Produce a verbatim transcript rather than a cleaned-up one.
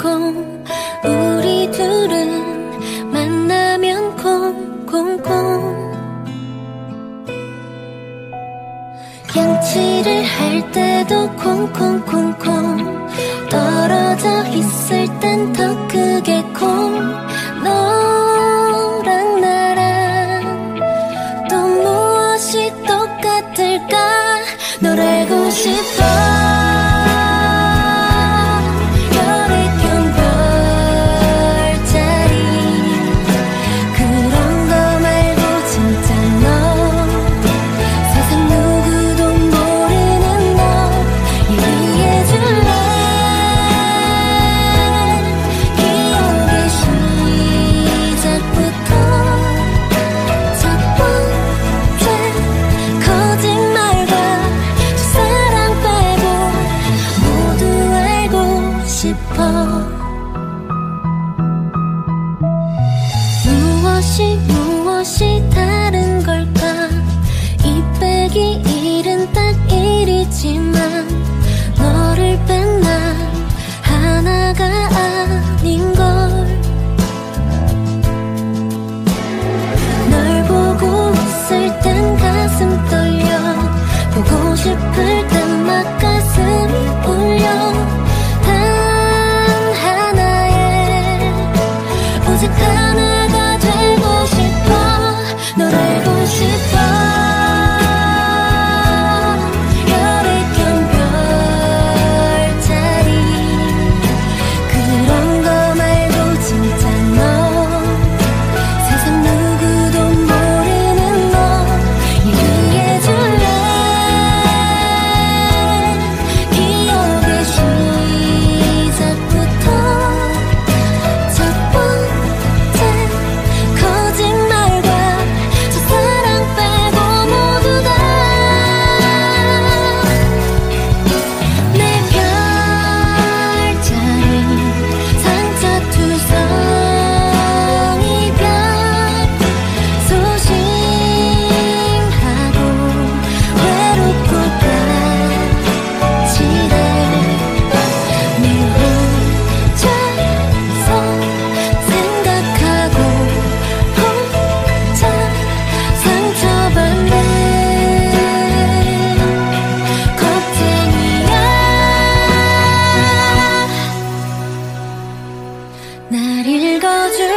콩콩 우리 둘은 만나면 콩콩콩 양치를 할 때도 콩콩콩콩 떨어져 있을 땐 더 크게 콩 너랑 나랑 또 무엇이 똑같을까 널 알고 싶어 무엇이 무엇이 다른 걸까 이 빼기 일은 딱 일이지만 너를 뺀 난 하나가 아닌걸 널 보고 웃을 땐 가슴 떨려 보고 싶을 땐 막 가슴이 울려 단 하나의 오직 하나가 되고 싶어 널 알고 싶어 별의 경 별자리 그런 거 말고 진짜 너 세상 누구도 모르는 너 얘기해줄래 기억의 시작부터 첫 번째 거짓말과 저 사랑 빼고 모두 다 내 별자리 상처투성 이별 소심하고 외롭고 까칠해 늘 혼자서 생각하고 혼자 상처받네 겁쟁이야 날 읽어줄